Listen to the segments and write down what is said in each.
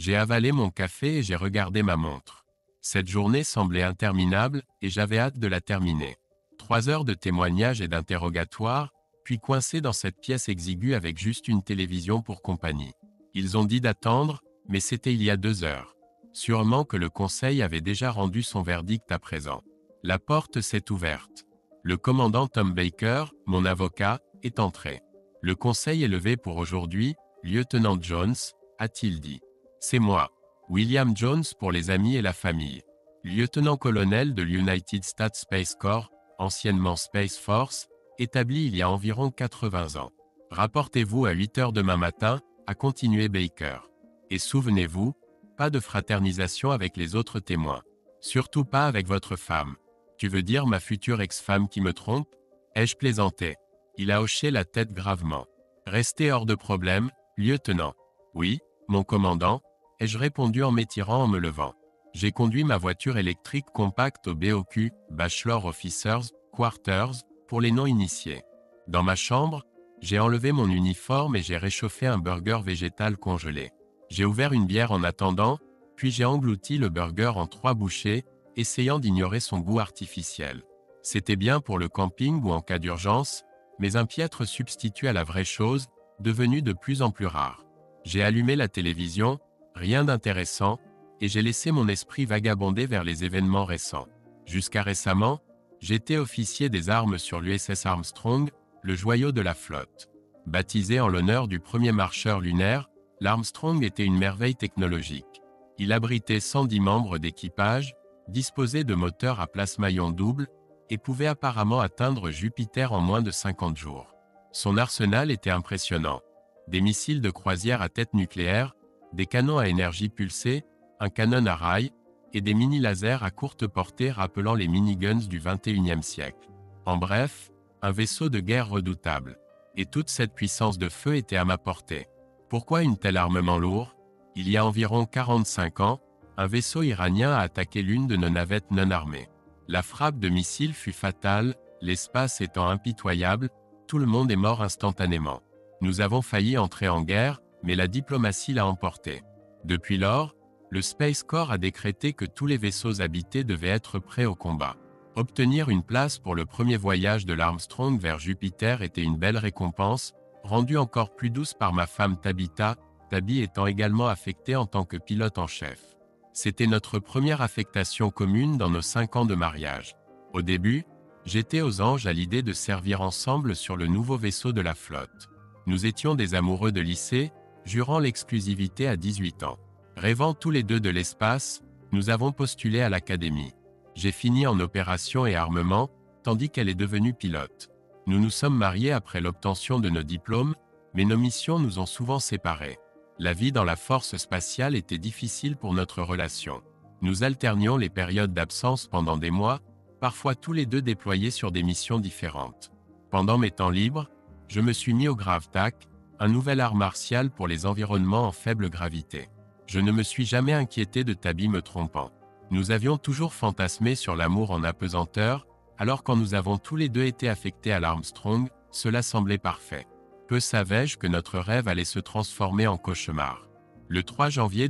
J'ai avalé mon café et j'ai regardé ma montre. Cette journée semblait interminable et j'avais hâte de la terminer. 3 heures de témoignages et d'interrogatoires, puis coincé dans cette pièce exiguë avec juste une télévision pour compagnie. Ils ont dit d'attendre, mais c'était il y a 2 heures. Sûrement que le conseil avait déjà rendu son verdict à présent. La porte s'est ouverte. Le commandant Tom Baker, mon avocat, est entré. Le conseil est levé pour aujourd'hui, lieutenant Jones, a-t-il dit. C'est moi. William Jones pour les amis et la famille. Lieutenant-colonel de l'United States Space Corps, anciennement Space Force, établi il y a environ 80 ans. Rapportez-vous à 8 heures demain matin, a continué Baker. Et souvenez-vous, pas de fraternisation avec les autres témoins. Surtout pas avec votre femme. Tu veux dire ma future ex-femme qui me trompe? Ai-je plaisanté? Il a hoché la tête gravement. Restez hors de problème, lieutenant. Oui, mon commandant, ai-je répondu en m'étirant en me levant. J'ai conduit ma voiture électrique compacte au BOQ, Bachelor Officers Quarters, pour les non-initiés. Dans ma chambre, j'ai enlevé mon uniforme et j'ai réchauffé un burger végétal congelé. J'ai ouvert une bière en attendant, puis j'ai englouti le burger en 3 bouchées, essayant d'ignorer son goût artificiel. C'était bien pour le camping ou en cas d'urgence, mais un piètre substitut à la vraie chose, devenu de plus en plus rare. J'ai allumé la télévision, rien d'intéressant, et j'ai laissé mon esprit vagabonder vers les événements récents. Jusqu'à récemment, j'étais officier des armes sur l'USS Armstrong, le joyau de la flotte. Baptisé en l'honneur du premier marcheur lunaire, l'Armstrong était une merveille technologique. Il abritait 110 membres d'équipage, disposait de moteurs à plasmaillon double, et pouvait apparemment atteindre Jupiter en moins de 50 jours. Son arsenal était impressionnant. Des missiles de croisière à tête nucléaire, des canons à énergie pulsée, un canon à rail, et des mini-lasers à courte portée rappelant les miniguns du XXIe siècle. En bref, un vaisseau de guerre redoutable. Et toute cette puissance de feu était à ma portée. Pourquoi un tel armement lourd? Il y a environ 45 ans, un vaisseau iranien a attaqué l'une de nos navettes non armées. La frappe de missile fut fatale, l'espace étant impitoyable, tout le monde est mort instantanément. Nous avons failli entrer en guerre, mais la diplomatie l'a emporté. Depuis lors, le Space Corps a décrété que tous les vaisseaux habités devaient être prêts au combat. Obtenir une place pour le premier voyage de l'Armstrong vers Jupiter était une belle récompense, rendue encore plus douce par ma femme Tabitha, Tabi étant également affectée en tant que pilote en chef. C'était notre première affectation commune dans nos 5 ans de mariage. Au début, j'étais aux anges à l'idée de servir ensemble sur le nouveau vaisseau de la flotte. Nous étions des amoureux de lycée, jurant l'exclusivité à 18 ans. Rêvant tous les deux de l'espace, nous avons postulé à l'académie. J'ai fini en opération et armement, tandis qu'elle est devenue pilote. Nous nous sommes mariés après l'obtention de nos diplômes, mais nos missions nous ont souvent séparés. La vie dans la force spatiale était difficile pour notre relation. Nous alternions les périodes d'absence pendant des mois, parfois tous les deux déployés sur des missions différentes. Pendant mes temps libres, je me suis mis au GravTac, un nouvel art martial pour les environnements en faible gravité. Je ne me suis jamais inquiété de Tabi me trompant. Nous avions toujours fantasmé sur l'amour en apesanteur, alors quand nous avons tous les deux été affectés à l'Armstrong, cela semblait parfait. Peu savais-je que notre rêve allait se transformer en cauchemar. Le 3 janvier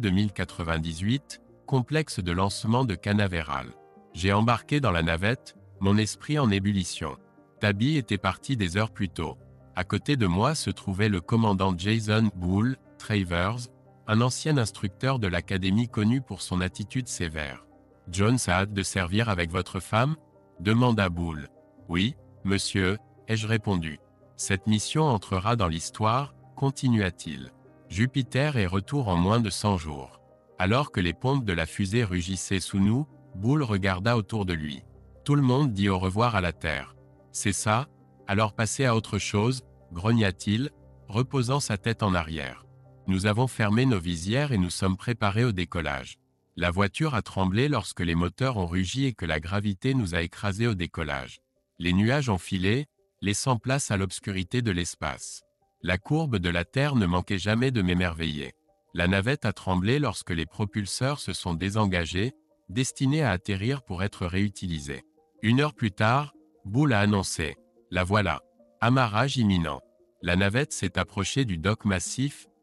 2098, complexe de lancement de Canaveral. J'ai embarqué dans la navette, mon esprit en ébullition. Tabi était parti des heures plus tôt. À côté de moi se trouvait le commandant Jason Bull Travers, un ancien instructeur de l'académie connu pour son attitude sévère. « Jones a hâte de servir avec votre femme ?» demanda Bull. « Oui, monsieur, ai-je répondu. Cette mission entrera dans l'histoire, continua-t-il. Jupiter est retour en moins de 100 jours. Alors que les pompes de la fusée rugissaient sous nous, Bull regarda autour de lui. Tout le monde dit au revoir à la Terre. C'est ça? Alors passez à autre chose, grogna-t-il, reposant sa tête en arrière. Nous avons fermé nos visières et nous sommes préparés au décollage. La voiture a tremblé lorsque les moteurs ont rugi et que la gravité nous a écrasés au décollage. Les nuages ont filé, laissant place à l'obscurité de l'espace. La courbe de la Terre ne manquait jamais de m'émerveiller. La navette a tremblé lorsque les propulseurs se sont désengagés, destinés à atterrir pour être réutilisés. 1 heure plus tard, Bull a annoncé « La voilà, amarrage imminent ». La navette s'est approchée du dock massif,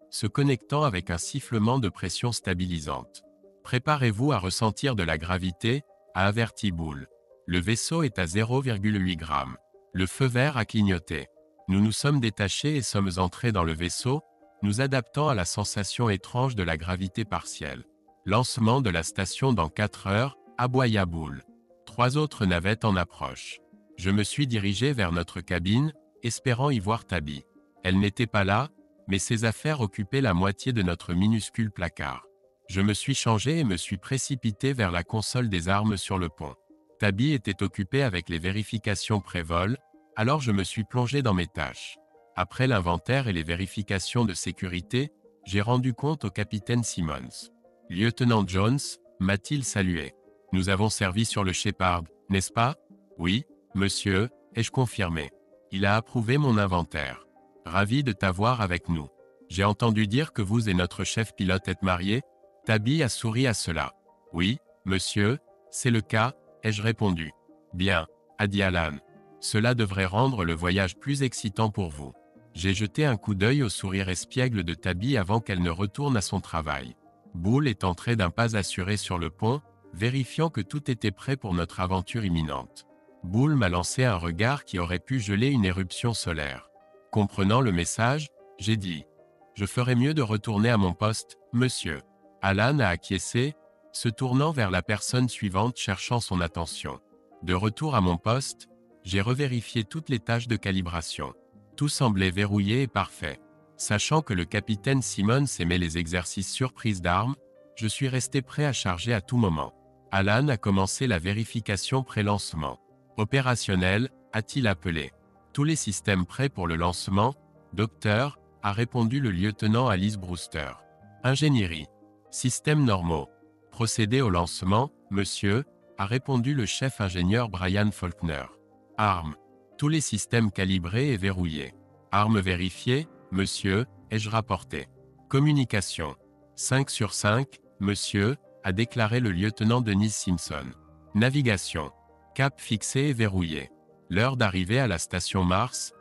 se connectant avec un sifflement de pression stabilisante. Préparez-vous à ressentir de la gravité, a averti Boule. Le vaisseau est à 0,8 g. Le feu vert a clignoté. Nous nous sommes détachés et sommes entrés dans le vaisseau, nous adaptant à la sensation étrange de la gravité partielle. Lancement de la station dans 4 heures, aboya Boule. 3 autres navettes en approche. Je me suis dirigé vers notre cabine, espérant y voir Tabby. Elle n'était pas là, mais ses affaires occupaient la moitié de notre minuscule placard. Je me suis changé et me suis précipité vers la console des armes sur le pont. Tabby était occupée avec les vérifications pré-vol, alors je me suis plongé dans mes tâches. Après l'inventaire et les vérifications de sécurité, j'ai rendu compte au capitaine Simmons. « Lieutenant Jones » m'a-t-il salué. « Nous avons servi sur le Shepard, n'est-ce pas ?»« Oui, monsieur », ai-je confirmé. Il a approuvé mon inventaire. « Ravi de t'avoir avec nous. J'ai entendu dire que vous et notre chef pilote êtes mariés ?» Tabby a souri à cela. « Oui, monsieur, c'est le cas », ai-je répondu. « Bien, » a dit Alan. « Cela devrait rendre le voyage plus excitant pour vous. » J'ai jeté un coup d'œil au sourire espiègle de Tabby avant qu'elle ne retourne à son travail. Boule est entré d'un pas assuré sur le pont, vérifiant que tout était prêt pour notre aventure imminente. Boule m'a lancé un regard qui aurait pu geler une éruption solaire. Comprenant le message, j'ai dit « Je ferais mieux de retourner à mon poste, monsieur. » Alan a acquiescé, se tournant vers la personne suivante cherchant son attention. De retour à mon poste, j'ai revérifié toutes les tâches de calibration. Tout semblait verrouillé et parfait. Sachant que le capitaine Simmons aimait les exercices surprises d'armes, je suis resté prêt à charger à tout moment. Alan a commencé la vérification pré-lancement. Opérationnel, a-t-il appelé. Tous les systèmes prêts pour le lancement, docteur, a répondu le lieutenant Alice Brewster. Ingénierie. Systèmes normaux. Procéder au lancement, monsieur, a répondu le chef ingénieur Brian Faulkner. Armes. Tous les systèmes calibrés et verrouillés. Armes vérifiées, monsieur, ai-je rapporté. Communication. 5 sur 5, monsieur, a déclaré le lieutenant Dennis Simpson. Navigation. Cap fixé et verrouillé. L'heure d'arrivée à la station Mars,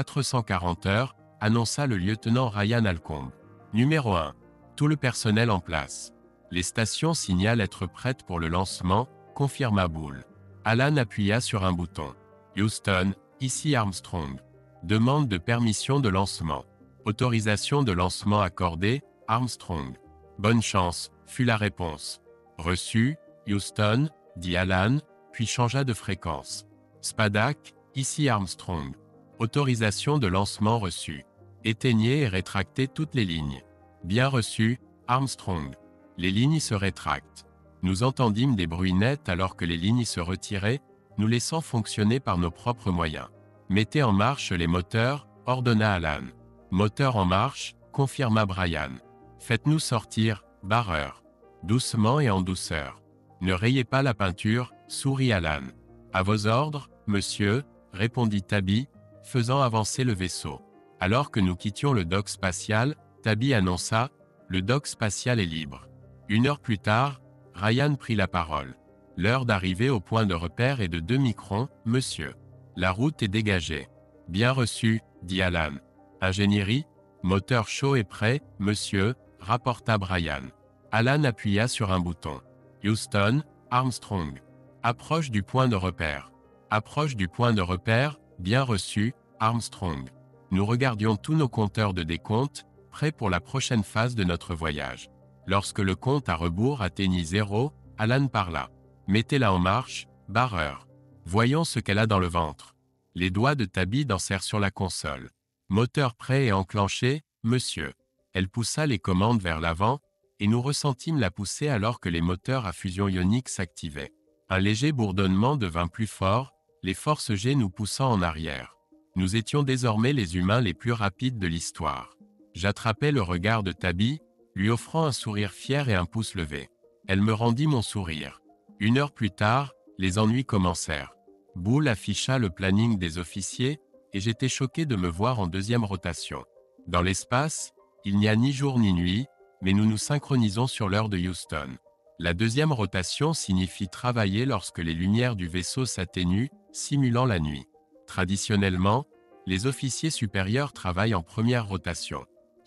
440 heures, annonça le lieutenant Ryan Alcombe. Numéro 1. Tout le personnel en place. Les stations signalent être prêtes pour le lancement, confirma Boule. Alan appuya sur un bouton. Houston, ici Armstrong. Demande de permission de lancement. Autorisation de lancement accordée, Armstrong. Bonne chance, fut la réponse. Reçu, Houston, dit Alan, puis changea de fréquence. Spadak, ici Armstrong. Autorisation de lancement reçue. Éteignez et rétractez toutes les lignes. Bien reçu, Armstrong. Les lignes se rétractent. Nous entendîmes des bruits nets alors que les lignes se retiraient, nous laissant fonctionner par nos propres moyens. Mettez en marche les moteurs, ordonna Alan. Moteur en marche, confirma Brian. Faites-nous sortir, barreur. Doucement et en douceur. Ne rayez pas la peinture, sourit Alan. À vos ordres, monsieur, répondit Tabby, faisant avancer le vaisseau. Alors que nous quittions le dock spatial, Tabby annonça « Le dock spatial est libre ». 1 heure plus tard, Ryan prit la parole. L'heure d'arrivée au point de repère est de 2 microns, monsieur. La route est dégagée. Bien reçu, dit Alan. Ingénierie, moteur chaud et prêt, monsieur, rapporta Brian. Alan appuya sur un bouton. Houston, Armstrong. Approche du point de repère. Approche du point de repère, bien reçu, Armstrong. Nous regardions tous nos compteurs de décompte, prêts pour la prochaine phase de notre voyage. Lorsque le compte à rebours atteignit 0, Alan parla. Mettez-la en marche, barreur. Voyons ce qu'elle a dans le ventre. Les doigts de Tabby dansèrent sur la console. Moteur prêt et enclenché, monsieur. Elle poussa les commandes vers l'avant, et nous ressentîmes la poussée alors que les moteurs à fusion ionique s'activaient. Un léger bourdonnement devint plus fort, les forces G nous poussant en arrière. Nous étions désormais les humains les plus rapides de l'histoire. J'attrapai le regard de Tabby, lui offrant un sourire fier et un pouce levé. Elle me rendit mon sourire. 1 heure plus tard, les ennuis commencèrent. Boule afficha le planning des officiers, et j'étais choqué de me voir en 2e rotation. Dans l'espace, il n'y a ni jour ni nuit, mais nous nous synchronisons sur l'heure de Houston. La 2e rotation signifie travailler lorsque les lumières du vaisseau s'atténuent, simulant la nuit. Traditionnellement, les officiers supérieurs travaillent en 1re rotation.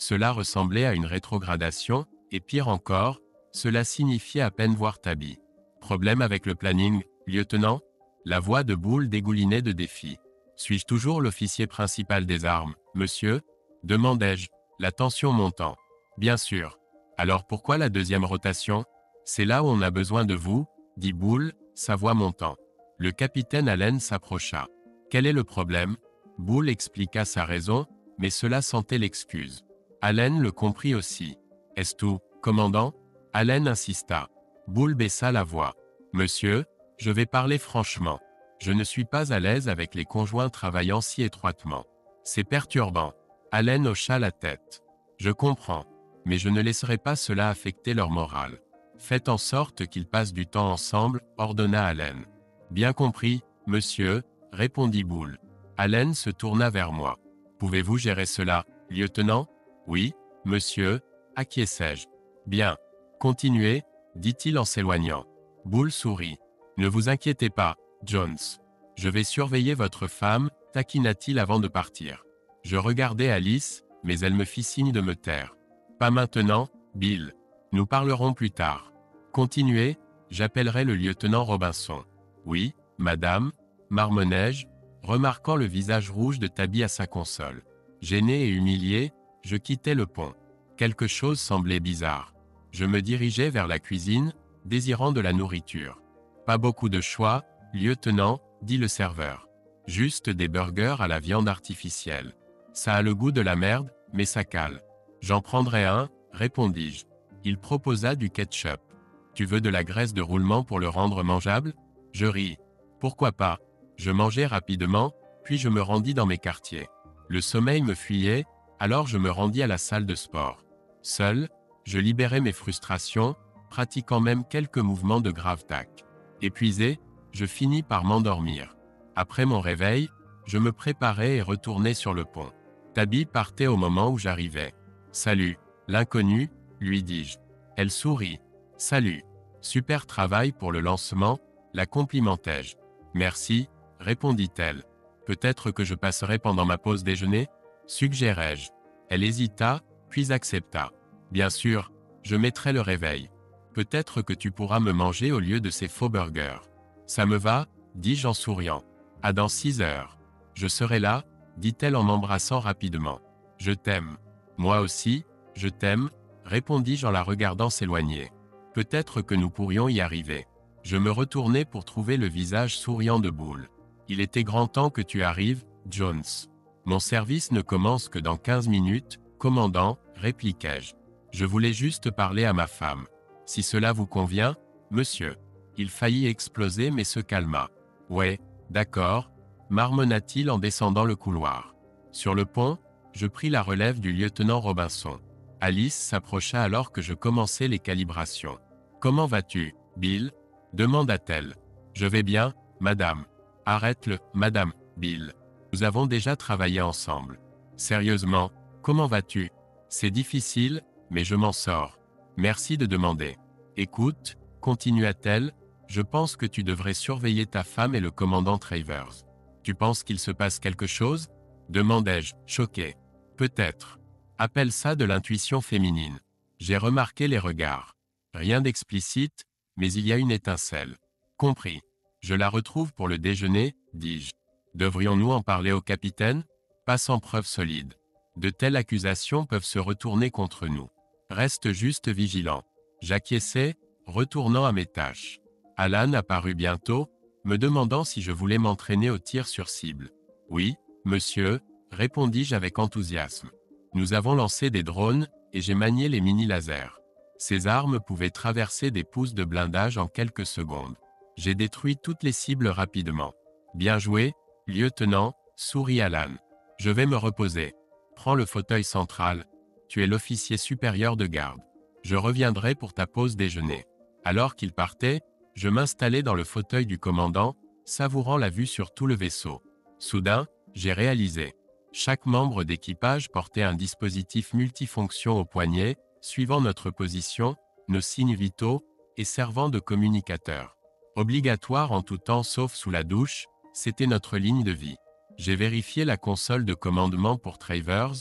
Cela ressemblait à une rétrogradation, et pire encore, cela signifiait à peine voir Tabby. Problème avec le planning, lieutenant? La voix de Bull dégoulinait de défis. Suis-je toujours l'officier principal des armes, monsieur? Demandai-je, la tension montant. Bien sûr. Alors pourquoi la deuxième rotation? C'est là où on a besoin de vous, dit Bull, sa voix montant. Le capitaine Allen s'approcha. Quel est le problème? Bull expliqua sa raison, mais cela sentait l'excuse. Allen le comprit aussi. Est-ce tout, commandant? Allen insista. Bull baissa la voix. Monsieur, je vais parler franchement. Je ne suis pas à l'aise avec les conjoints travaillant si étroitement. C'est perturbant. Allen hocha la tête. Je comprends, mais je ne laisserai pas cela affecter leur morale. Faites en sorte qu'ils passent du temps ensemble, ordonna Allen. Bien compris, monsieur, répondit Bull. Allen se tourna vers moi. Pouvez-vous gérer cela, lieutenant? Oui, monsieur, acquiesçai-je. Bien. Continuez, dit-il en s'éloignant. Bull sourit. Ne vous inquiétez pas, Jones. Je vais surveiller votre femme, taquina-t-il avant de partir. Je regardai Alice, mais elle me fit signe de me taire. Pas maintenant, Bill. Nous parlerons plus tard. Continuez, j'appellerai le lieutenant Robinson. Oui, madame, marmonnai-je, remarquant le visage rouge de Tabby à sa console. Gêné et humilié, je quittai le pont. Quelque chose semblait bizarre. Je me dirigeai vers la cuisine, désirant de la nourriture. Pas beaucoup de choix, lieutenant, dit le serveur. Juste des burgers à la viande artificielle. Ça a le goût de la merde, mais ça cale. J'en prendrai un, répondis-je. Il proposa du ketchup. Tu veux de la graisse de roulement pour le rendre mangeable? Je ris. Pourquoi pas? Je mangeai rapidement, puis je me rendis dans mes quartiers. Le sommeil me fuyait, alors je me rendis à la salle de sport. Seul, je libérais mes frustrations, pratiquant même quelques mouvements de grave-tac. Épuisé, je finis par m'endormir. Après mon réveil, je me préparais et retournai sur le pont. Tabby partait au moment où j'arrivais. Salut, l'inconnu, lui dis-je. Elle sourit. Salut. Super travail pour le lancement, la complimentai-je. Merci, répondit-elle. Peut-être que je passerai pendant ma pause déjeuner? Suggérai-je. Elle hésita, puis accepta. Bien sûr, je mettrai le réveil. Peut-être que tu pourras me manger au lieu de ces faux burgers. Ça me va, dis-je en souriant. À dans 6 heures. Je serai là, dit-elle en m'embrassant rapidement. Je t'aime. Moi aussi, je t'aime, répondis-je en la regardant s'éloigner. Peut-être que nous pourrions y arriver. Je me retournai pour trouver le visage souriant de Bull. Il était grand temps que tu arrives, Jones. Mon service ne commence que dans 15 minutes, commandant, répliquai-je. Je voulais juste parler à ma femme. Si cela vous convient, monsieur. Il faillit exploser mais se calma. Ouais, d'accord, marmonna-t-il en descendant le couloir. Sur le pont, je pris la relève du lieutenant Robinson. Alice s'approcha alors que je commençais les calibrations. Comment vas-tu, Bill? Demanda-t-elle. Je vais bien, madame. Arrête-le, madame, Bill. Nous avons déjà travaillé ensemble. Sérieusement, comment vas-tu? C'est difficile, mais je m'en sors. Merci de demander. Écoute, continua-t-elle, je pense que tu devrais surveiller ta femme et le commandant Travers. Tu penses qu'il se passe quelque chose? Demandai-je, choqué. Peut-être. Appelle ça de l'intuition féminine. J'ai remarqué les regards. Rien d'explicite, mais il y a une étincelle. Compris. Je la retrouve pour le déjeuner, dis-je. Devrions-nous en parler au capitaine? Pas sans preuve solide. De telles accusations peuvent se retourner contre nous. Reste juste vigilant. J'acquiesçai, retournant à mes tâches. Alan apparut bientôt, me demandant si je voulais m'entraîner au tir sur cible. Oui, monsieur, répondis-je avec enthousiasme. Nous avons lancé des drones, et j'ai manié les mini-lasers. Ces armes pouvaient traverser des pousses de blindage en quelques secondes. J'ai détruit toutes les cibles rapidement. Bien joué, lieutenant, sourit Alan. Je vais me reposer. Prends le fauteuil central. Tu es l'officier supérieur de garde. Je reviendrai pour ta pause déjeuner. Alors qu'il partait, je m'installai dans le fauteuil du commandant, savourant la vue sur tout le vaisseau. Soudain, j'ai réalisé. Chaque membre d'équipage portait un dispositif multifonction au poignet, suivant notre position, nos signes vitaux, et servant de communicateur. Obligatoire en tout temps sauf sous la douche, c'était notre ligne de vie. J'ai vérifié la console de commandement pour Travers,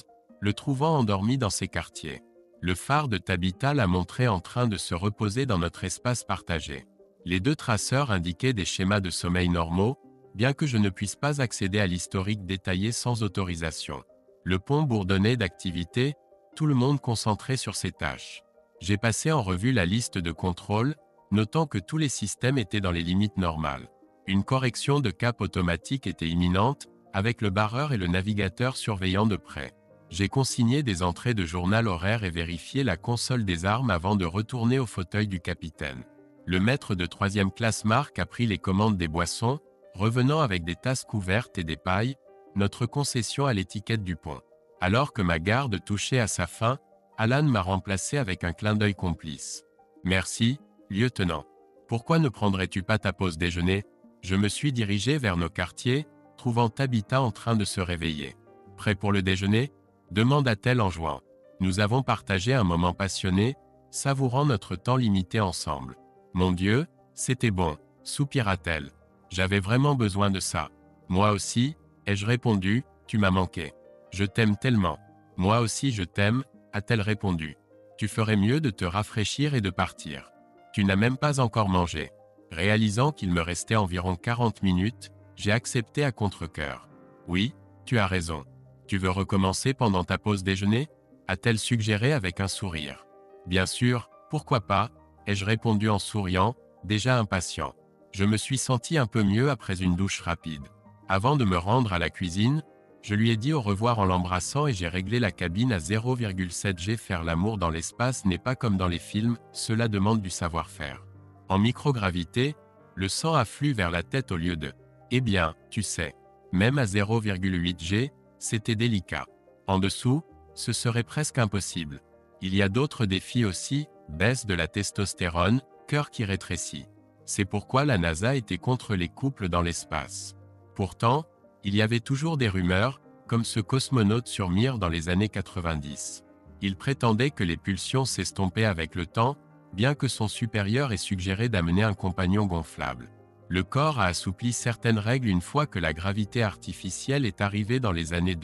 le trouvant endormi dans ses quartiers. Le phare de Tabitha l'a montré en train de se reposer dans notre espace partagé. Les deux traceurs indiquaient des schémas de sommeil normaux, bien que je ne puisse pas accéder à l'historique détaillé sans autorisation. Le pont bourdonnait d'activité, tout le monde concentré sur ses tâches. J'ai passé en revue la liste de contrôle, notant que tous les systèmes étaient dans les limites normales. Une correction de cap automatique était imminente, avec le barreur et le navigateur surveillant de près. J'ai consigné des entrées de journal horaire et vérifié la console des armes avant de retourner au fauteuil du capitaine. Le maître de 3e classe Marc a pris les commandes des boissons, revenant avec des tasses couvertes et des pailles, notre concession à l'étiquette du pont. Alors que ma garde touchait à sa fin, Alan m'a remplacé avec un clin d'œil complice. « Merci, lieutenant. Pourquoi ne prendrais-tu pas ta pause déjeuner ?» Je me suis dirigé vers nos quartiers, trouvant Tabitha en train de se réveiller. « Prêt pour le déjeuner ?» demanda-t-elle en jouant. Nous avons partagé un moment passionné, savourant notre temps limité ensemble. « Mon Dieu, c'était bon !» soupira-t-elle. « J'avais vraiment besoin de ça. »« Moi aussi » ai-je répondu, « tu m'as manqué. »« Je t'aime tellement. »« Moi aussi je t'aime » a-t-elle répondu. « Tu ferais mieux de te rafraîchir et de partir. Tu n'as même pas encore mangé. » Réalisant qu'il me restait environ 40 minutes, j'ai accepté à contre-cœur. « Oui, tu as raison. Tu veux recommencer pendant ta pause déjeuner ?» a-t-elle suggéré avec un sourire. « Bien sûr, pourquoi pas ?» ai-je répondu en souriant, déjà impatient. Je me suis senti un peu mieux après une douche rapide. Avant de me rendre à la cuisine, je lui ai dit au revoir en l'embrassant et j'ai réglé la cabine à 0,7 G. Faire l'amour dans l'espace n'est pas comme dans les films, cela demande du savoir-faire. En microgravité, le sang afflue vers la tête au lieu de « Eh bien, tu sais ». Même à 0,8 G, c'était délicat. En dessous, ce serait presque impossible. Il y a d'autres défis aussi, baisse de la testostérone, cœur qui rétrécit. C'est pourquoi la NASA était contre les couples dans l'espace. Pourtant, il y avait toujours des rumeurs, comme ce cosmonaute sur Mir dans les années 90. Il prétendait que les pulsions s'estompaient avec le temps, bien que son supérieur ait suggéré d'amener un compagnon gonflable. Le corps a assoupli certaines règles une fois que la gravité artificielle est arrivée dans les années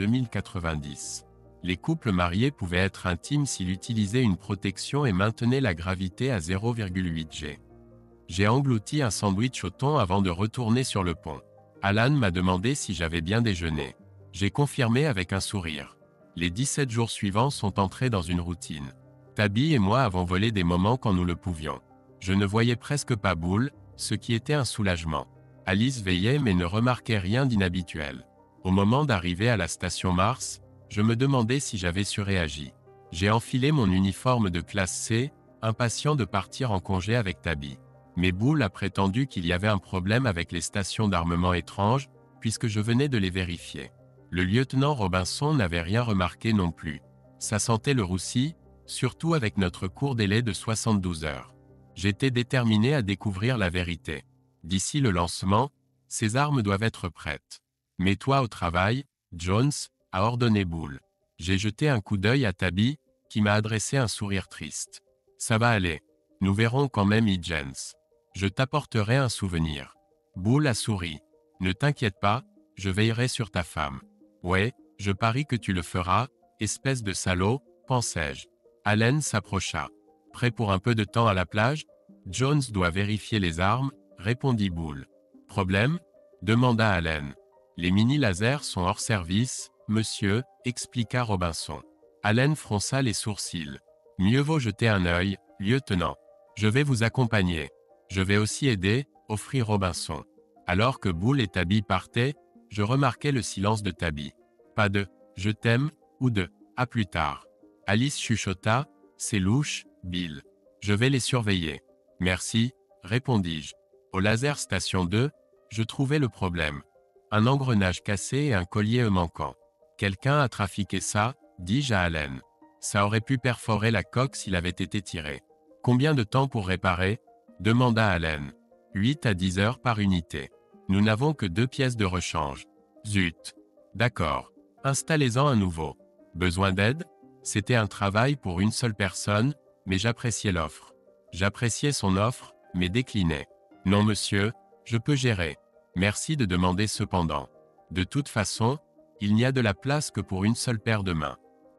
2090. Les couples mariés pouvaient être intimes s'ils utilisaient une protection et maintenaient la gravité à 0,8 G. J'ai englouti un sandwich au thon avant de retourner sur le pont. Alan m'a demandé si j'avais bien déjeuné. J'ai confirmé avec un sourire. Les 17 jours suivants sont entrés dans une routine. Tabby et moi avons volé des moments quand nous le pouvions. Je ne voyais presque pas Bull, ce qui était un soulagement. Alice veillait mais ne remarquait rien d'inhabituel. Au moment d'arriver à la station Mars, je me demandais si j'avais surréagi. J'ai enfilé mon uniforme de classe C, impatient de partir en congé avec Tabby. Mais Bull a prétendu qu'il y avait un problème avec les stations d'armement étranges, puisque je venais de les vérifier. Le lieutenant Robinson n'avait rien remarqué non plus. Ça sentait le roussi, surtout avec notre court délai de 72 heures. J'étais déterminé à découvrir la vérité. D'ici le lancement, ces armes doivent être prêtes. « Mets-toi au travail, Jones », a ordonné Bull. J'ai jeté un coup d'œil à Tabby, qui m'a adressé un sourire triste. « Ça va aller. Nous verrons quand même Higgins. Je t'apporterai un souvenir. » Bull a souri. « Ne t'inquiète pas, je veillerai sur ta femme. »« Ouais, je parie que tu le feras, espèce de salaud, pensai-je. » Allen s'approcha. « Prêt pour un peu de temps à la plage ? Jones doit vérifier les armes, » répondit Bull. « Problème ? » demanda Allen. « Les mini-lasers sont hors service, monsieur, » expliqua Robinson. Allen fronça les sourcils. « Mieux vaut jeter un œil, lieutenant. Je vais vous accompagner. Je vais aussi aider, » offrit Robinson. Alors que Bull et Tabby partaient, je remarquai le silence de Tabby. Pas de « je t'aime » ou de « à plus tard ». Alice chuchota « c'est louche, Bill. Je vais les surveiller. »« Merci, » répondis-je. Au laser station 2, je trouvai le problème. Un engrenage cassé et un collier manquant. Quelqu'un a trafiqué ça, dis-je à Allen. Ça aurait pu perforer la coque s'il avait été tiré. Combien de temps pour réparer ? Demanda Allen. 8 à 10 heures par unité. Nous n'avons que 2 pièces de rechange. Zut. D'accord. Installez-en un nouveau. Besoin d'aide ? C'était un travail pour une seule personne, mais j'appréciais l'offre. J'appréciais son offre, mais déclinais. Non monsieur, je peux gérer. Merci de demander cependant. De toute façon, il n'y a de la place que pour une seule paire de mains.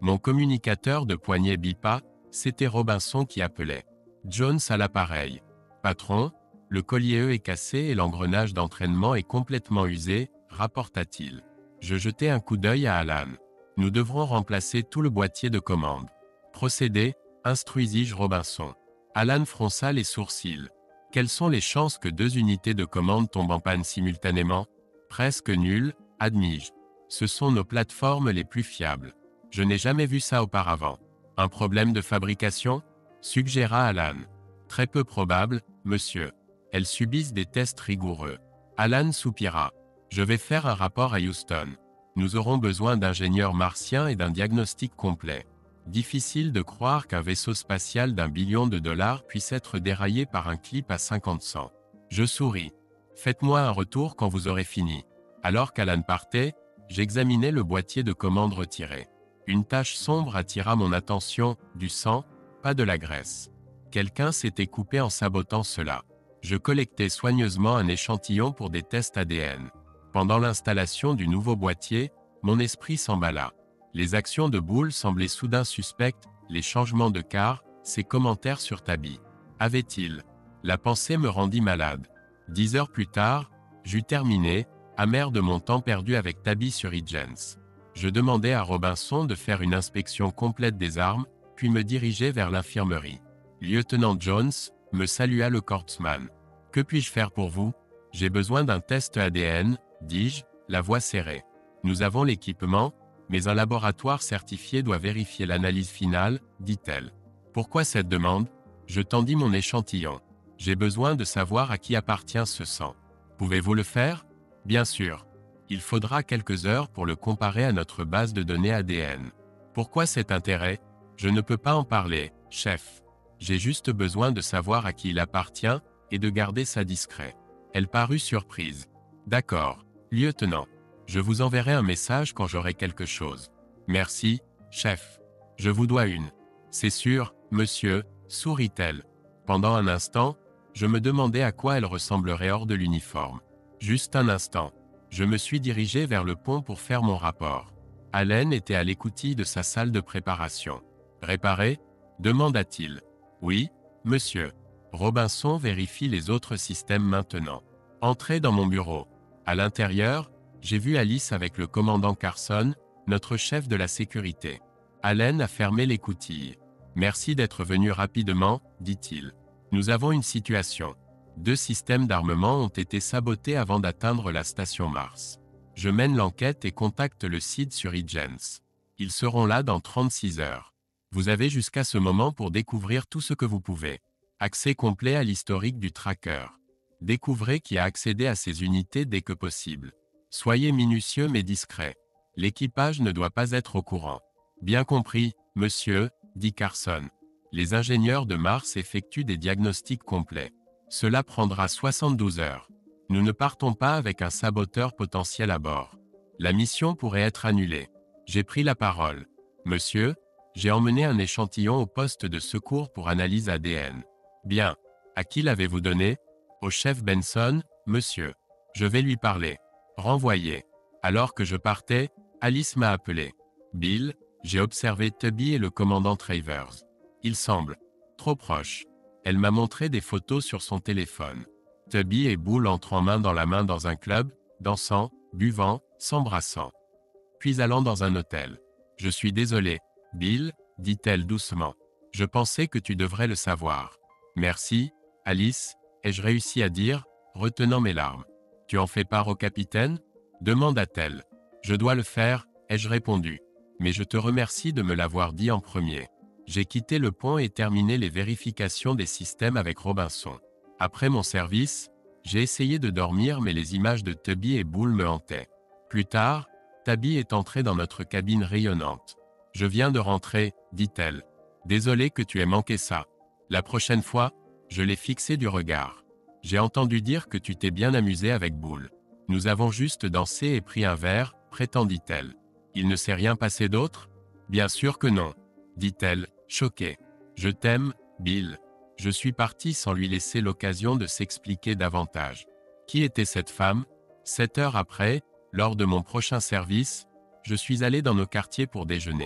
Mon communicateur de poignet bipa, c'était Robinson qui appelait. Jones à l'appareil. Patron, le collier E est cassé et l'engrenage d'entraînement est complètement usé, rapporta-t-il. Je jetai un coup d'œil à Alan. Nous devrons remplacer tout le boîtier de commande. Procédez, instruisis-je Robinson. Alan fronça les sourcils. Quelles sont les chances que 2 unités de commande tombent en panne simultanément? Presque nulles, admis-je. Ce sont nos plateformes les plus fiables. Je n'ai jamais vu ça auparavant. Un problème de fabrication? Suggéra Alan. Très peu probable, monsieur. Elles subissent des tests rigoureux. Alan soupira. Je vais faire un rapport à Houston. Nous aurons besoin d'ingénieurs martiens et d'un diagnostic complet. Difficile de croire qu'un vaisseau spatial d'1 billion de dollars puisse être déraillé par un clip à 50 cents. Je souris. Faites-moi un retour quand vous aurez fini. Alors qu'Alan partait, j'examinais le boîtier de commande retiré. Une tache sombre attira mon attention, du sang, pas de la graisse. Quelqu'un s'était coupé en sabotant cela. Je collectais soigneusement un échantillon pour des tests ADN. Pendant l'installation du nouveau boîtier, mon esprit s'emballa. Les actions de Boole semblaient soudain suspectes, les changements de quart, ses commentaires sur Tabby. Avait-il? La pensée me rendit malade. 10 heures plus tard, j'eus terminé, amer de mon temps perdu avec Tabby sur Huygens. Je demandai à Robinson de faire une inspection complète des armes, puis me dirigeai vers l'infirmerie. Lieutenant Jones, me salua le corpsman. Que puis-je faire pour vous? J'ai besoin d'un test ADN, dis-je, la voix serrée. Nous avons l'équipement, mais un laboratoire certifié doit vérifier l'analyse finale, dit-elle. Pourquoi cette demande? Je tendis mon échantillon. J'ai besoin de savoir à qui appartient ce sang. Pouvez-vous le faire? Bien sûr. Il faudra quelques heures pour le comparer à notre base de données ADN. Pourquoi cet intérêt? Je ne peux pas en parler, chef. J'ai juste besoin de savoir à qui il appartient et de garder ça discret. Elle parut surprise. D'accord, lieutenant. Je vous enverrai un message quand j'aurai quelque chose. Merci, chef. Je vous dois une. C'est sûr, monsieur, sourit-elle. Pendant un instant, je me demandais à quoi elle ressemblerait hors de l'uniforme. Juste un instant. Je me suis dirigé vers le pont pour faire mon rapport. Allen était à l'écoutille de sa salle de préparation. Réparé? Demanda-t-il. Oui, monsieur. Robinson vérifie les autres systèmes maintenant. Entrez dans mon bureau. À l'intérieur, j'ai vu Alice avec le commandant Carson, notre chef de la sécurité. Allen a fermé l'écoutille. Merci d'être venu rapidement, dit-il. Nous avons une situation. 2 systèmes d'armement ont été sabotés avant d'atteindre la station Mars. Je mène l'enquête et contacte le CID sur Huygens. Ils seront là dans 36 heures. Vous avez jusqu'à ce moment pour découvrir tout ce que vous pouvez. Accès complet à l'historique du tracker. Découvrez qui a accédé à ces unités dès que possible. Soyez minutieux mais discret. L'équipage ne doit pas être au courant. Bien compris, monsieur, dit Carson. Les ingénieurs de Mars effectuent des diagnostics complets. Cela prendra 72 heures. Nous ne partons pas avec un saboteur potentiel à bord. La mission pourrait être annulée. J'ai pris la parole. Monsieur, j'ai emmené un échantillon au poste de secours pour analyse ADN. Bien. À qui l'avez-vous donné? Au chef Benson, monsieur. Je vais lui parler. Renvoyé. Alors que je partais, Alice m'a appelé. Bill, j'ai observé Tubby et le commandant Travers. Ils semblent trop proches. Elle m'a montré des photos sur son téléphone. Tubby et Boole entrant main dans la main dans un club, dansant, buvant, s'embrassant. Puis allant dans un hôtel. Je suis désolé, Bill, dit-elle doucement. Je pensais que tu devrais le savoir. Merci, Alice, ai-je réussi à dire, retenant mes larmes. Tu en fais part au capitaine? Demanda-t-elle. Je dois le faire, ai-je répondu. Mais je te remercie de me l'avoir dit en premier. J'ai quitté le pont et terminé les vérifications des systèmes avec Robinson. Après mon service, j'ai essayé de dormir mais les images de Tubby et Boole me hantaient. Plus tard, Tabby est entrée dans notre cabine rayonnante. Je viens de rentrer, dit-elle. Désolé que tu aies manqué ça. La prochaine fois, je l'ai fixé du regard. J'ai entendu dire que tu t'es bien amusé avec Boole. Nous avons juste dansé et pris un verre, prétendit-elle. Il ne s'est rien passé d'autre? Bien sûr que non, dit-elle, choquée. Je t'aime, Bill. Je suis parti sans lui laisser l'occasion de s'expliquer davantage. Qui était cette femme? 7 heures après, lors de mon prochain service, je suis allé dans nos quartiers pour déjeuner.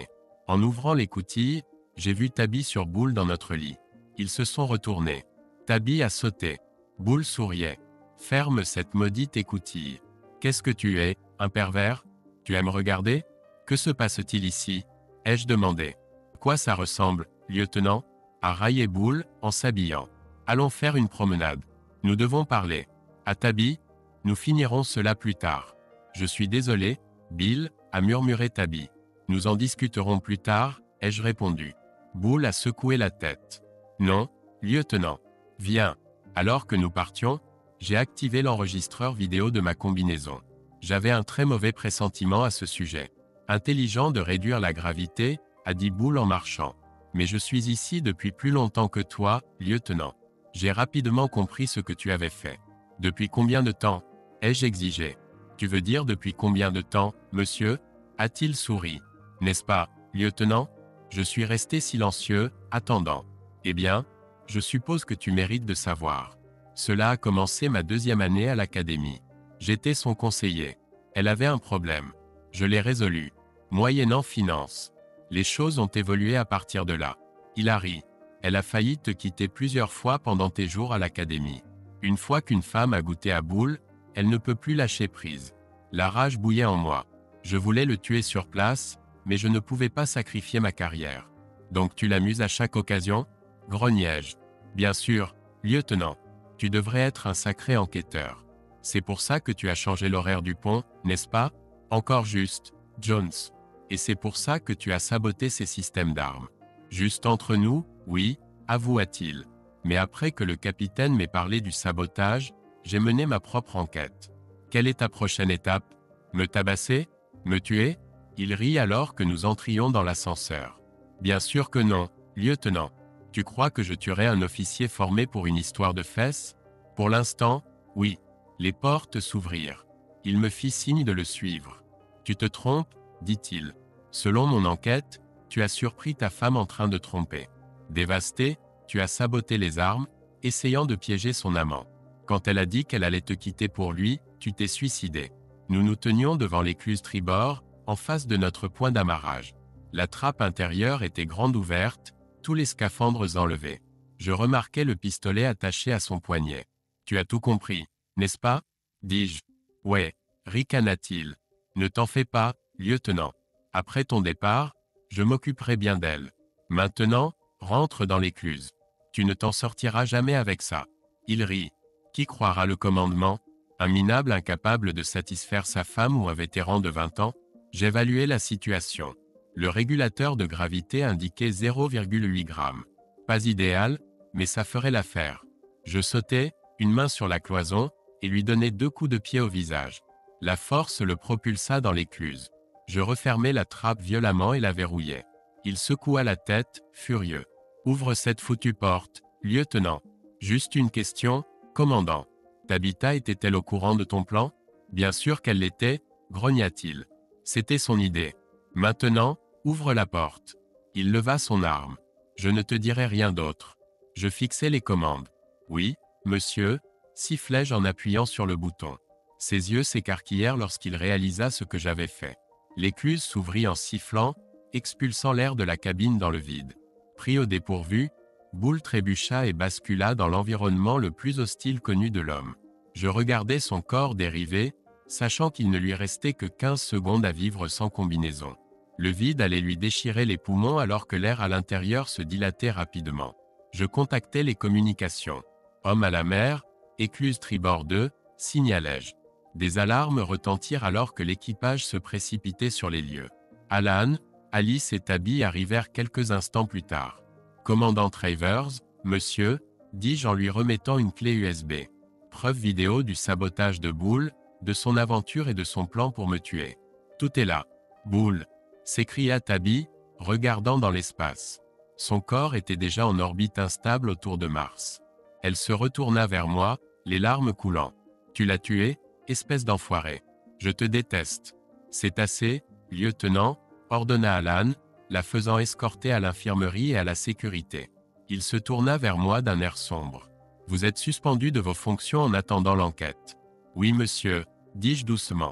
En ouvrant l'écoutille, j'ai vu Tabby sur Boule dans notre lit. Ils se sont retournés. Tabby a sauté. Boule souriait. Ferme cette maudite écoutille. Qu'est-ce que tu es, un pervers? Tu aimes regarder? Que se passe-t-il ici? Ai-je demandé. Quoi ça ressemble, lieutenant? A raillé Boule, en s'habillant. Allons faire une promenade. Nous devons parler. À Tabby? Nous finirons cela plus tard. Je suis désolé, Bill, a murmuré Tabby. Nous en discuterons plus tard, ai-je répondu. Boule a secoué la tête. Non, lieutenant. Viens. Alors que nous partions, j'ai activé l'enregistreur vidéo de ma combinaison. J'avais un très mauvais pressentiment à ce sujet. Intelligent de réduire la gravité, a dit Boule en marchant. Mais je suis ici depuis plus longtemps que toi, lieutenant. J'ai rapidement compris ce que tu avais fait. Depuis combien de temps? Ai-je exigé. Tu veux dire depuis combien de temps, monsieur? A-t-il souri. N'est-ce pas, lieutenant? Je suis resté silencieux, attendant. Eh bien, je suppose que tu mérites de savoir. Cela a commencé ma 2e année à l'académie. J'étais son conseiller. Elle avait un problème. Je l'ai résolu. Moyennant finance. Les choses ont évolué à partir de là. Hilary, elle a failli te quitter plusieurs fois pendant tes jours à l'académie. Une fois qu'une femme a goûté à Boule, elle ne peut plus lâcher prise. La rage bouillait en moi. Je voulais le tuer sur place, mais je ne pouvais pas sacrifier ma carrière. Donc tu l'amuses à chaque occasion? Grognai-je. Bien sûr, lieutenant. Tu devrais être un sacré enquêteur. C'est pour ça que tu as changé l'horaire du pont, n'est-ce pas? Encore juste, Jones. Et c'est pour ça que tu as saboté ces systèmes d'armes. Juste entre nous, oui, avoua-t-il. Mais après que le capitaine m'ait parlé du sabotage, j'ai mené ma propre enquête. Quelle est ta prochaine étape? Me tabasser? Me tuer? Il rit alors que nous entrions dans l'ascenseur. Bien sûr que non, lieutenant. Tu crois que je tuerai un officier formé pour une histoire de fesses? Pour l'instant, oui. Les portes s'ouvrirent. Il me fit signe de le suivre. Tu te trompes, dit-il. Selon mon enquête, tu as surpris ta femme en train de tromper. Dévasté, tu as saboté les armes, essayant de piéger son amant. Quand elle a dit qu'elle allait te quitter pour lui, tu t'es suicidé. Nous nous tenions devant l'écluse tribord, en face de notre point d'amarrage. La trappe intérieure était grande ouverte, tous les scaphandres enlevés. Je remarquai le pistolet attaché à son poignet. Tu as tout compris, n'est-ce pas? Dis-je. Ouais, ricana-t-il. Ne t'en fais pas, lieutenant. Après ton départ, je m'occuperai bien d'elle. Maintenant, rentre dans l'écluse. Tu ne t'en sortiras jamais avec ça. Il rit. Qui croira le commandement? Un minable incapable de satisfaire sa femme ou un vétéran de 20 ans? J'évaluai la situation. Le régulateur de gravité indiquait 0,8 g. Pas idéal, mais ça ferait l'affaire. Je sautai, une main sur la cloison, et lui donnai 2 coups de pied au visage. La force le propulsa dans l'écluse. Je refermai la trappe violemment et la verrouillai. Il secoua la tête, furieux. Ouvre cette foutue porte, lieutenant. Juste une question, commandant. Tabitha était-elle au courant de ton plan? Bien sûr qu'elle l'était, grogna-t-il. C'était son idée. Maintenant, ouvre la porte. Il leva son arme. Je ne te dirai rien d'autre. Je fixai les commandes. Oui, monsieur, sifflai-je en appuyant sur le bouton. Ses yeux s'écarquillèrent lorsqu'il réalisa ce que j'avais fait. L'écluse s'ouvrit en sifflant, expulsant l'air de la cabine dans le vide. Pris au dépourvu, Boule trébucha et bascula dans l'environnement le plus hostile connu de l'homme. Je regardais son corps dériver, sachant qu'il ne lui restait que 15 secondes à vivre sans combinaison. Le vide allait lui déchirer les poumons alors que l'air à l'intérieur se dilatait rapidement. Je contactai les communications. Homme à la mer, écluse tribord 2, signalai-je. Des alarmes retentirent alors que l'équipage se précipitait sur les lieux. Alan, Alice et Tabby arrivèrent quelques instants plus tard. Commandant Travers, monsieur, dis-je en lui remettant une clé USB. Preuve vidéo du sabotage de Boule, de son aventure et de son plan pour me tuer. Tout est là. Boule, s'écria Tabby, regardant dans l'espace. Son corps était déjà en orbite instable autour de Mars. Elle se retourna vers moi, les larmes coulant. Tu l'as tué, espèce d'enfoiré. Je te déteste. C'est assez, lieutenant, ordonna Alan, la faisant escorter à l'infirmerie et à la sécurité. Il se tourna vers moi d'un air sombre. Vous êtes suspendu de vos fonctions en attendant l'enquête. Oui, monsieur, dis-je doucement.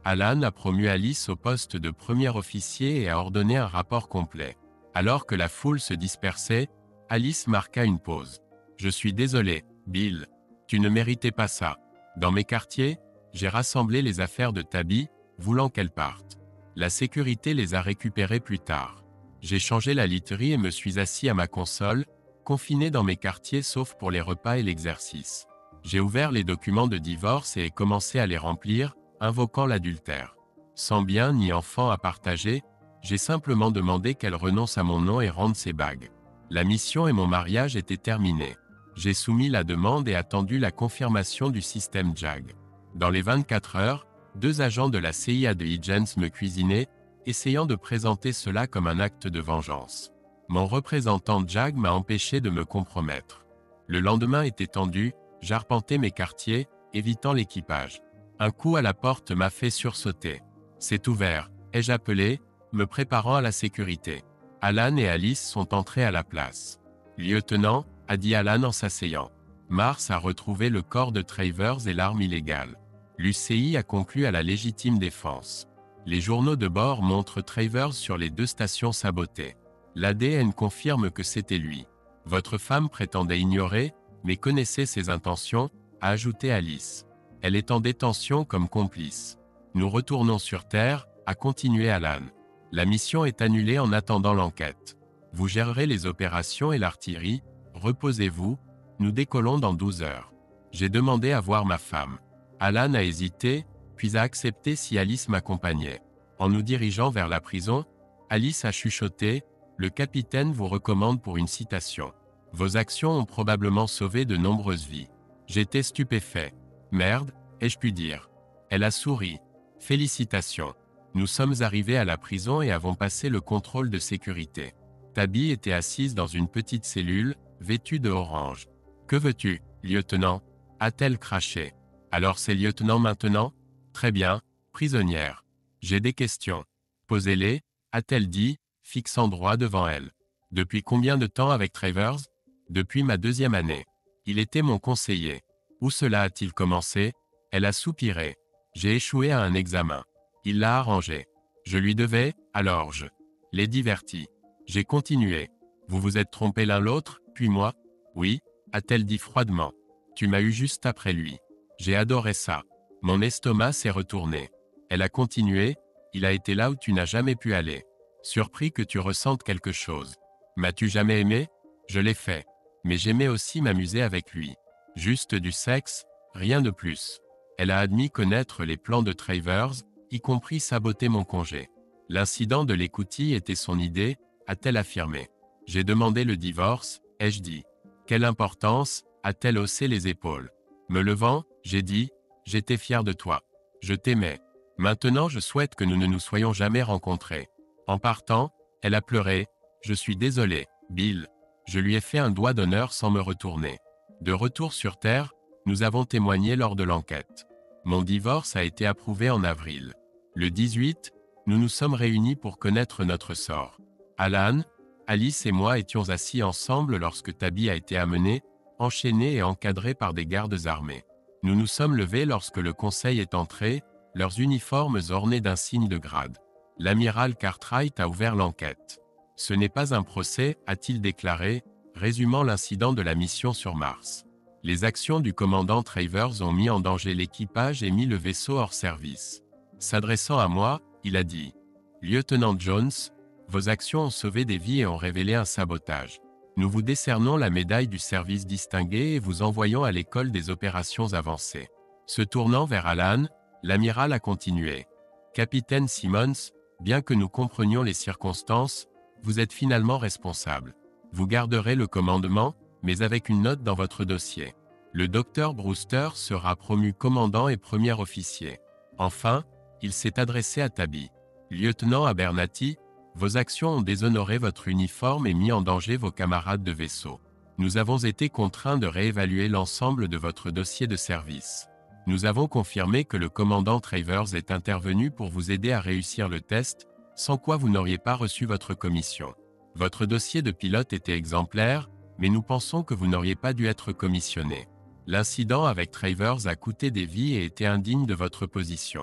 Alan a promu Alice au poste de premier officier et a ordonné un rapport complet. Alors que la foule se dispersait, Alice marqua une pause. « Je suis désolé, Bill. Tu ne méritais pas ça. Dans mes quartiers, j'ai rassemblé les affaires de Tabby, voulant qu'elle parte. La sécurité les a récupérées plus tard. J'ai changé la literie et me suis assis à ma console, confiné dans mes quartiers sauf pour les repas et l'exercice. J'ai ouvert les documents de divorce et ai commencé à les remplir, invoquant l'adultère. Sans bien ni enfant à partager, j'ai simplement demandé qu'elle renonce à mon nom et rende ses bagues. La mission et mon mariage étaient terminés. J'ai soumis la demande et attendu la confirmation du système JAG. Dans les 24 heures, 2 agents de la CIA de Hitchens me cuisinaient, essayant de présenter cela comme un acte de vengeance. Mon représentant JAG m'a empêché de me compromettre. Le lendemain était tendu, j'arpentais mes quartiers, évitant l'équipage. Un coup à la porte m'a fait sursauter. « C'est ouvert », ai-je appelé, me préparant à la sécurité. Alan et Alice sont entrés à la place. « Lieutenant », a dit Alan en s'asseyant. Mars a retrouvé le corps de Travers et l'arme illégale. L'UCI a conclu à la légitime défense. Les journaux de bord montrent Travers sur les 2 stations sabotées. L'ADN confirme que c'était lui. Votre femme prétendait ignorer, mais connaissait ses intentions, a ajouté Alice. Elle est en détention comme complice. Nous retournons sur Terre, a continué Alan. La mission est annulée en attendant l'enquête. Vous gérerez les opérations et l'artillerie, reposez-vous, nous décollons dans 12 heures. J'ai demandé à voir ma femme. Alan a hésité, puis a accepté si Alice m'accompagnait. En nous dirigeant vers la prison, Alice a chuchoté « Le capitaine vous recommande pour une citation. Vos actions ont probablement sauvé de nombreuses vies. » J'étais stupéfait. « Merde, ai-je pu dire ?» Elle a souri. « Félicitations. Nous sommes arrivés à la prison et avons passé le contrôle de sécurité. » Tabby était assise dans une petite cellule, vêtue de orange. « Que veux-tu, lieutenant ?» a-t-elle craché. « Alors c'est lieutenant maintenant ? Très bien, prisonnière. J'ai des questions. Posez-les, a-t-elle dit, fixant droit devant elle. Depuis combien de temps avec Travers ? Depuis ma 2e année. Il était mon conseiller. Où cela a-t-il commencé ? Elle a soupiré. J'ai échoué à un examen. Il l'a arrangé. Je lui devais, alors je l'ai diverti. J'ai continué. Vous vous êtes trompés l'un l'autre, puis moi ? Oui, a-t-elle dit froidement. Tu m'as eu juste après lui. J'ai adoré ça. Mon estomac s'est retourné. Elle a continué. Il a été là où tu n'as jamais pu aller. Surpris que tu ressentes quelque chose. M'as-tu jamais aimé ? Je l'ai fait. Mais j'aimais aussi m'amuser avec lui. Juste du sexe, rien de plus. Elle a admis connaître les plans de Travers, y compris saboter mon congé. L'incident de l'écoutille était son idée, a-t-elle affirmé. J'ai demandé le divorce, ai-je dit. Quelle importance, a-t-elle haussé les épaules. Me levant, j'ai dit, j'étais fier de toi. Je t'aimais. Maintenant je souhaite que nous ne nous soyons jamais rencontrés. En partant, elle a pleuré. Je suis désolé, Bill. Je lui ai fait un doigt d'honneur sans me retourner. De retour sur Terre, nous avons témoigné lors de l'enquête. Mon divorce a été approuvé en avril. Le 18, nous nous sommes réunis pour connaître notre sort. Alan, Alice et moi étions assis ensemble lorsque Tabby a été amenée, enchaînée et encadrée par des gardes armés. Nous nous sommes levés lorsque le conseil est entré, leurs uniformes ornés d'un signe de grade. L'amiral Cartwright a ouvert l'enquête. Ce n'est pas un procès, a-t-il déclaré, résumant l'incident de la mission sur Mars. Les actions du commandant Travers ont mis en danger l'équipage et mis le vaisseau hors service. S'adressant à moi, il a dit « Lieutenant Jones, vos actions ont sauvé des vies et ont révélé un sabotage. Nous vous décernons la médaille du service distingué et vous envoyons à l'école des opérations avancées. » Se tournant vers Alan, l'amiral a continué. « Capitaine Simmons, bien que nous comprenions les circonstances, vous êtes finalement responsable. Vous garderez le commandement, mais avec une note dans votre dossier. Le docteur Brewster sera promu commandant et premier officier. » Enfin, il s'est adressé à Tabby. « Lieutenant Abernathy, vos actions ont déshonoré votre uniforme et mis en danger vos camarades de vaisseau. Nous avons été contraints de réévaluer l'ensemble de votre dossier de service. Nous avons confirmé que le commandant Travers est intervenu pour vous aider à réussir le test, sans quoi vous n'auriez pas reçu votre commission. Votre dossier de pilote était exemplaire, mais nous pensons que vous n'auriez pas dû être commissionné. L'incident avec Travers a coûté des vies et était indigne de votre position.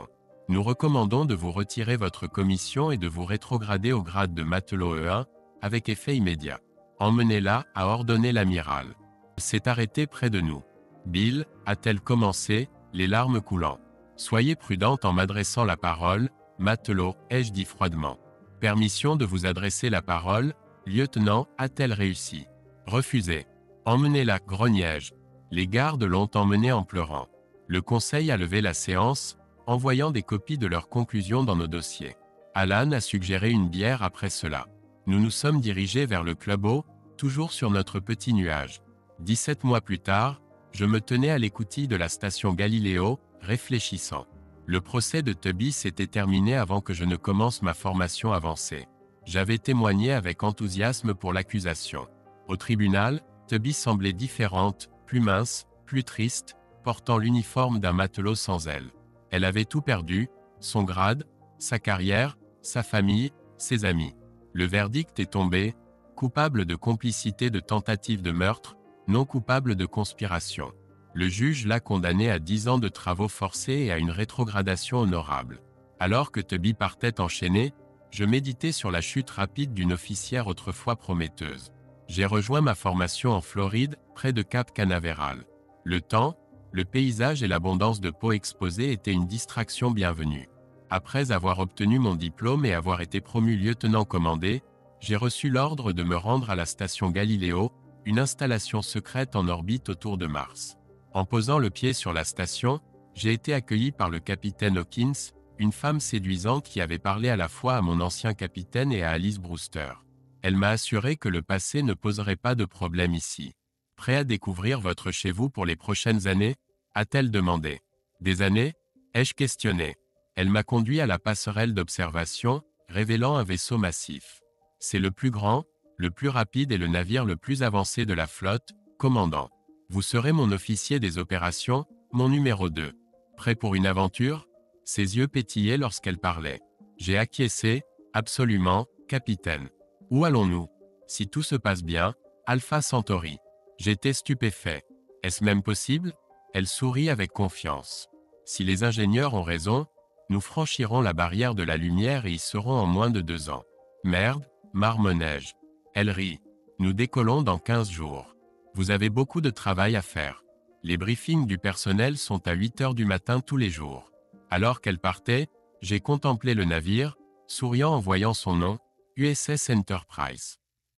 Nous recommandons de vous retirer votre commission et de vous rétrograder au grade de matelot E1, avec effet immédiat. Emmenez-la, a ordonné l'amiral. Elle s'est arrêtée près de nous. Bill, a-t-elle commencé, les larmes coulant. Soyez prudente en m'adressant la parole, matelot, ai-je dit froidement. Permission de vous adresser la parole, lieutenant, a-t-elle réussi. Refusé. Emmenez-la, grognai-je. Les gardes l'ont emmenée en pleurant. Le conseil a levé la séance, envoyant des copies de leurs conclusions dans nos dossiers. Alan a suggéré une bière après cela. Nous nous sommes dirigés vers le club-eau, toujours sur notre petit nuage. 17 mois plus tard, je me tenais à l'écoutille de la station Galiléo, réfléchissant. Le procès de Tubby s'était terminé avant que je ne commence ma formation avancée. J'avais témoigné avec enthousiasme pour l'accusation. Au tribunal, Tubby semblait différente, plus mince, plus triste, portant l'uniforme d'un matelot sans aile. Elle avait tout perdu, son grade, sa carrière, sa famille, ses amis. Le verdict est tombé, coupable de complicité de tentative de meurtre, non coupable de conspiration. Le juge l'a condamné à 10 ans de travaux forcés et à une rétrogradation honorable. Alors que Tubby partait enchaîné, je méditais sur la chute rapide d'une officière autrefois prometteuse. J'ai rejoint ma formation en Floride, près de Cap Canaveral. Le temps, le paysage et l'abondance de peaux exposées étaient une distraction bienvenue. Après avoir obtenu mon diplôme et avoir été promu lieutenant commandé, j'ai reçu l'ordre de me rendre à la station Galiléo, une installation secrète en orbite autour de Mars. En posant le pied sur la station, j'ai été accueilli par le capitaine Hawkins, une femme séduisante qui avait parlé à la fois à mon ancien capitaine et à Alice Brewster. Elle m'a assuré que le passé ne poserait pas de problème ici. Prêt à découvrir votre chez vous pour les prochaines années? A-t-elle demandé. Des années? Ai-je questionné. Elle m'a conduit à la passerelle d'observation, révélant un vaisseau massif. C'est le plus grand, le plus rapide et le navire le plus avancé de la flotte, commandant. Vous serez mon officier des opérations, mon numéro 2. Prêt pour une aventure? Ses yeux pétillaient lorsqu'elle parlait. J'ai acquiescé, absolument, capitaine. Où allons-nous? Si tout se passe bien, Alpha Centauri. J'étais stupéfait. Est-ce même possible? Elle sourit avec confiance. Si les ingénieurs ont raison, nous franchirons la barrière de la lumière et y serons en moins de 2 ans. Merde, marmonnai-je. Elle rit. Nous décollons dans 15 jours. Vous avez beaucoup de travail à faire. Les briefings du personnel sont à 8 heures du matin tous les jours. Alors qu'elle partait, j'ai contemplé le navire, souriant en voyant son nom, USS Enterprise.